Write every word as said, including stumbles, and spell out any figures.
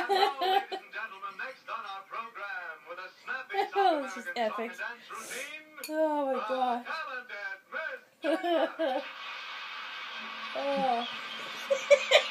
And now, ladies and gentlemen, next on our program with a snappy South This is American song epic. and dance routine, Oh my the god. talented Miss Tina. Oh.